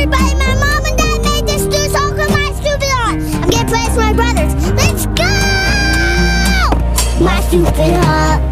everybody, my mom and dad made this stew, so I'll my stupid on. I'm getting play with my brothers. Let's go! My stupid heart.